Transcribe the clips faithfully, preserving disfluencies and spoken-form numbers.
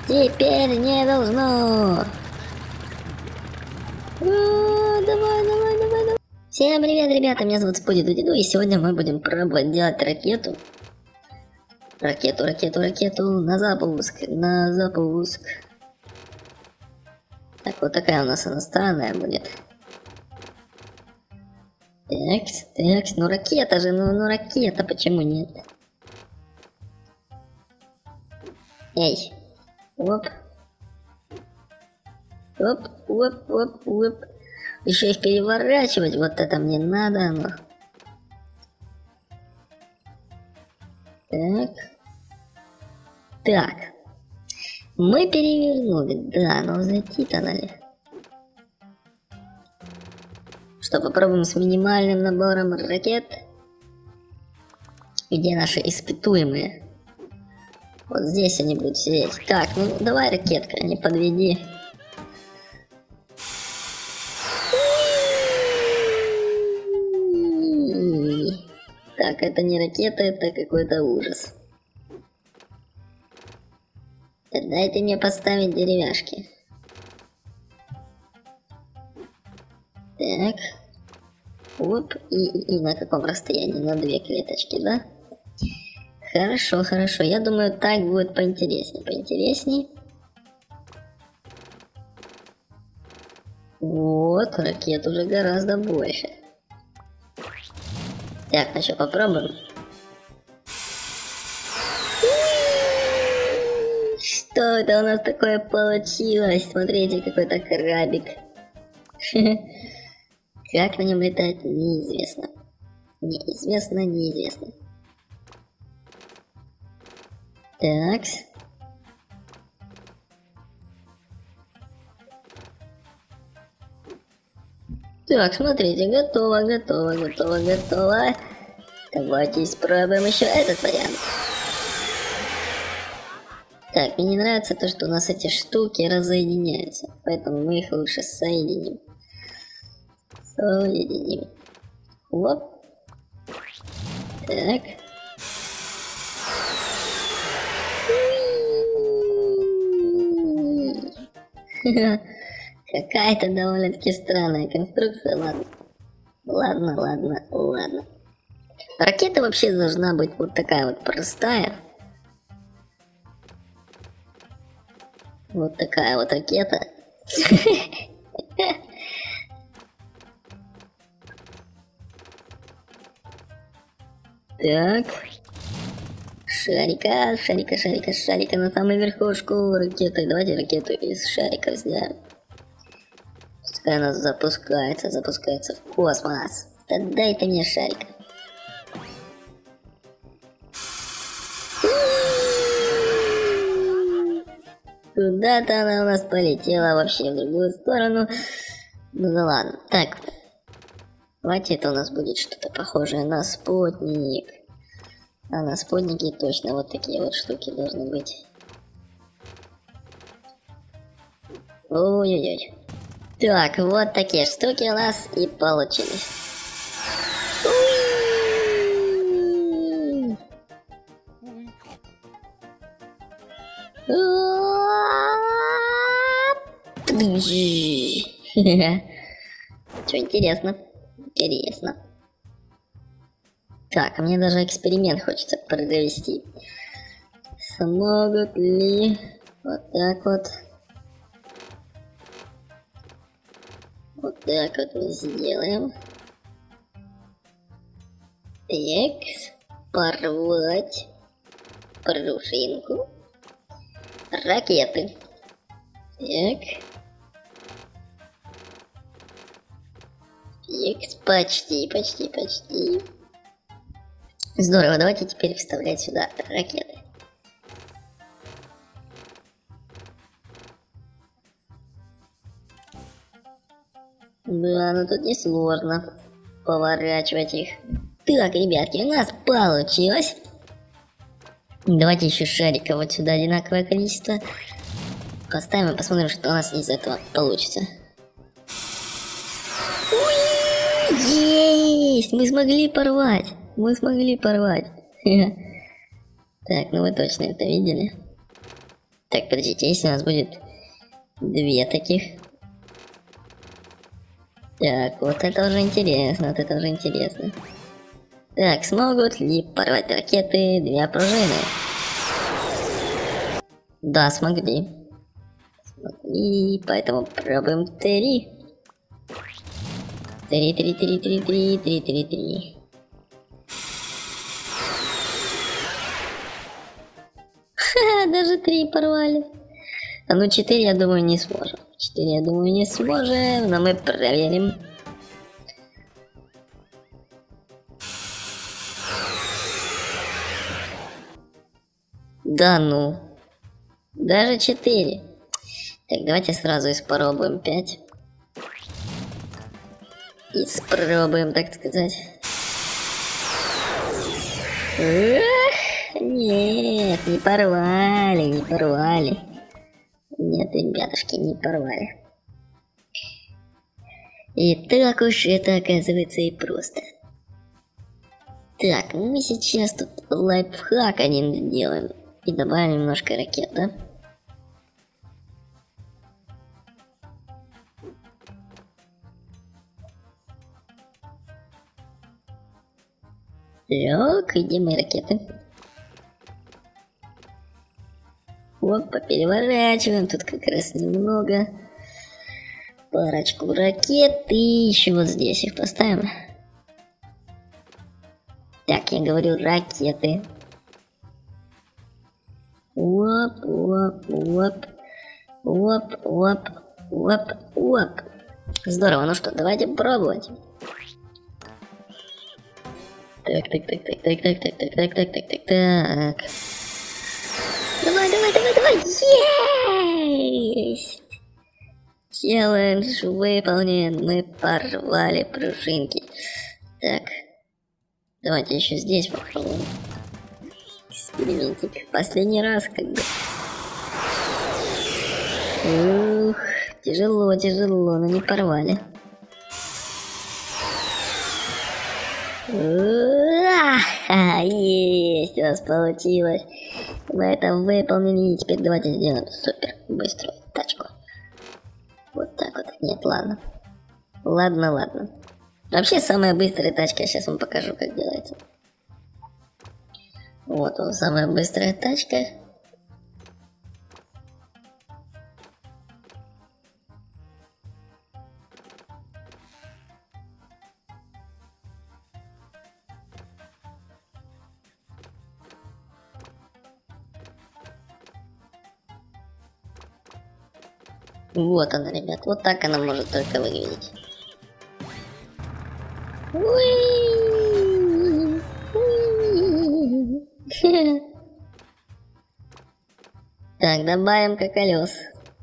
Теперь не должно. А, давай, давай, давай, давай. Всем привет, ребята, меня зовут Спуди Дудиду, и сегодня мы будем пробовать делать ракету. Ракету, ракету, ракету на запуск, на запуск. Так, вот такая у нас она странная будет. Так, так, ну ракета же, ну, ну ракета, почему нет? Эй, оп. Оп, оп, оп, оп. Еще их переворачивать, вот это мне надо, ну. Так. Так. Мы перевернули, да, но зайти-то надо. Что, попробуем с минимальным набором ракет? Где наши испытуемые? Вот здесь они будут сидеть. Так, ну давай, ракетка, не подведи. Так, это не ракета, это какой-то ужас. Дайте мне поставить деревяшки. Так. Оп, и, и, и на каком расстоянии? На две клеточки, да? Хорошо, хорошо. Я думаю, так будет поинтереснее. Поинтереснее. Вот, ракет уже гораздо больше. Так, ну что, попробуем? Что это у нас такое получилось? Смотрите, какой-то крабик. Как на нем летать, неизвестно. Неизвестно, неизвестно. Так. Так, смотрите, готово, готово, готово, готово. Давайте испробуем еще этот вариант. Так, мне не нравится то, что у нас эти штуки разоединяются, поэтому мы их лучше соединим. Соединим. Оп. Так. Какая-то довольно-таки странная конструкция, ладно. Ладно, ладно, ладно. Ракета вообще должна быть вот такая вот простая. Вот такая вот ракета. Так. Шарика, шарика, шарика, шарика на самую верхушку ракеты. Давайте ракету из шариков сделаем. Пускай она запускается, запускается в космос. Да дай ты мне шарик. Куда-то она у нас полетела вообще в другую сторону. Ну да ладно. Так. Давайте это у нас будет что-то похожее на спутник. А на спутнике точно вот такие вот штуки должны быть. Ой-ой-ой. Так, вот такие штуки у нас и получились. Что, интересно? Интересно. Так, а мне даже эксперимент хочется провести. Смогут ли вот так вот? Вот так вот мы сделаем. Экс. Порвать пружинку. Ракеты. Так. Экс. Почти, почти, почти. Здорово, давайте теперь вставлять сюда ракеты. Да, но тут не сложно поворачивать их. Так, ребятки, у нас получилось. Давайте еще шариков вот сюда одинаковое количество поставим и посмотрим, что у нас из этого получится. Есть! Мы смогли порвать! Мы смогли порвать! Так, ну вы точно это видели? Так, подождите, если у нас будет две таких. Так, вот это уже интересно, вот это уже интересно. Так, смогут ли порвать ракеты две пружины? Да, смогли. Смогли, поэтому пробуем три. Три, три, три, три, три, три, три, три. Ха, даже три порвали. А ну четыре, я думаю, не сможем. четыре, я думаю, не сможем, но мы проверим. Да ну. Даже четыре. Так, давайте сразу испробуем пять. Испробуем, так сказать. Эх, нет, не порвали, не порвали. Нет, ребятушки, не порвали. И так уж это оказывается и просто. Так, мы сейчас тут лайфхак один сделаем. И добавим немножко ракет, да? Так, где мои ракеты? Опа, переворачиваем. Тут как раз немного. Парочку ракет. И еще вот здесь их поставим. Так, я говорю ракеты. Оп, оп, оп. Оп, оп, оп, оп. Здорово, ну что, давайте пробовать. Так, так, так, так, так, так, так, так, так, так, так, так, так. Давай, давай, давай, давай. Есть! Челлендж выполнен. Мы порвали пружинки. Так. Давайте еще здесь попробуем. Экспериментик. Последний раз как бы. Ух, тяжело, тяжело, но не порвали. Ух, есть, у нас получилось. Мы это выполнили. И теперь давайте сделаем супер быструю тачку. Вот так вот. Нет, ладно. Ладно, ладно. Вообще самая быстрая тачка. Я сейчас вам покажу, как делается. Вот он, самая быстрая тачка. Вот она, ребят. Вот так она может только выглядеть. Так, добавим-ка колес.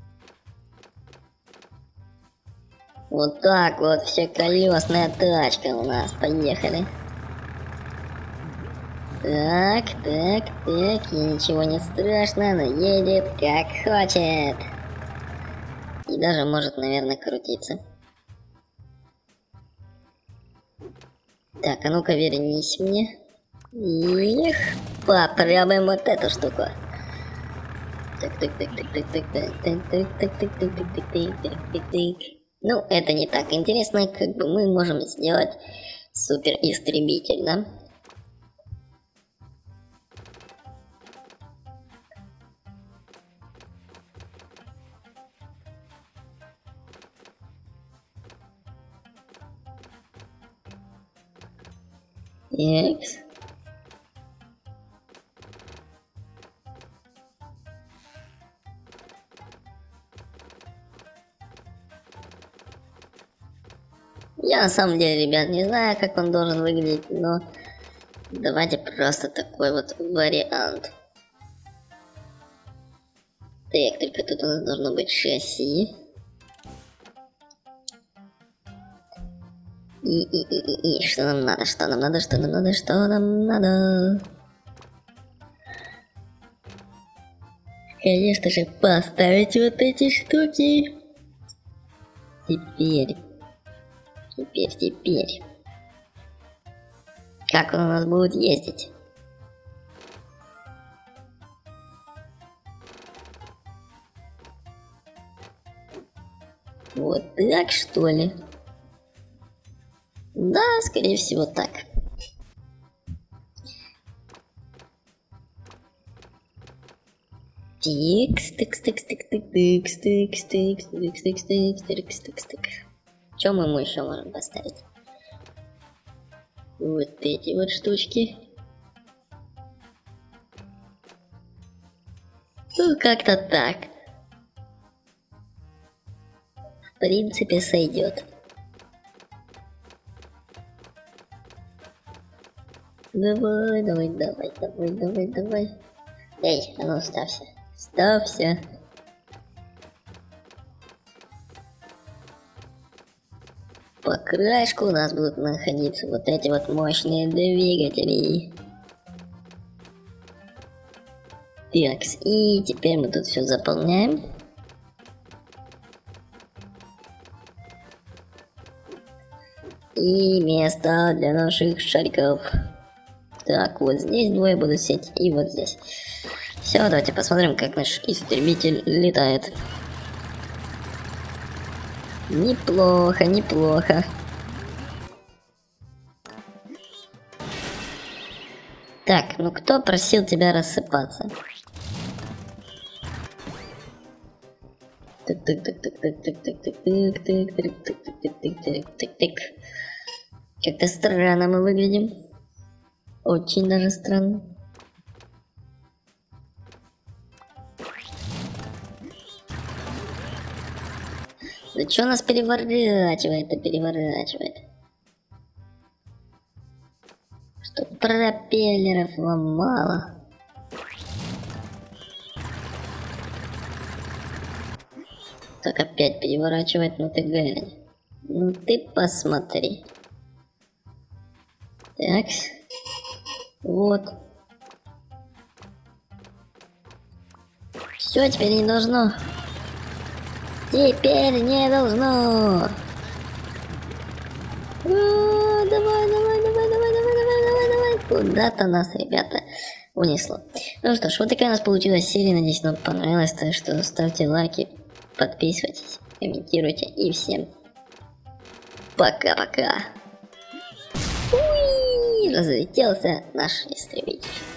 Вот так вот, все колесная тачка у нас. Поехали. Так, так, так, и ничего не страшно, она едет как хочет. И даже может, наверное, крутиться. Так, а ну-ка вернись мне. Эх, попробуем вот эту штуку. Так, так, так, так, так, так, так, так, так, так, так, так, так, так, так, так, так. Ну, это не так интересно, как бы мы можем сделать супер истребитель, да? X. Я на самом деле, ребят, не знаю, как он должен выглядеть, но давайте просто такой вот вариант. Так, только тут у нас должно быть шасси. И, и, и, и, и, что нам надо, что нам надо, что нам надо, что нам надо. Конечно же, поставить вот эти штуки. Теперь, теперь, теперь. Как он у нас будет ездить? Вот так, что ли? Да, скорее всего, так. Тикс, тикс, тикс, тикс, тикс, тикс, тикс, тикс, тикс, тикс, тикс, тикс, тикс. Что мы ему еще можем поставить? Вот эти вот штучки. Ну, как-то так. В принципе, сойдет. Давай, давай, давай, давай, давай, давай. Эй, а ну ставься. Ставься. По краешку у нас будут находиться вот эти вот мощные двигатели. Такс, и теперь мы тут все заполняем. И место для наших шариков. Так, вот здесь двое будут сидеть, и вот здесь. Все, давайте посмотрим, как наш истребитель летает. Неплохо, неплохо. Так, ну кто просил тебя рассыпаться? Так, так, так, так, так, так, так, так, так, так, так, так, так, так, так, так, так. Как-то странно мы выглядим. Очень даже странно. Да что нас переворачивает, а переворачивает? Что пропеллеров вам мало? Так опять переворачивает, ну ты глянь. Ну ты посмотри. Так. Вот. Все, теперь не должно. Теперь не должно. А, давай, давай, давай, давай, давай, давай, давай, давай. Куда-то нас, ребята, унесло. Ну что ж, вот такая у нас получилась серия. Надеюсь, вам понравилось. Так что ставьте лайки, подписывайтесь, комментируйте. И всем пока-пока. Разлетелся наш истребитель.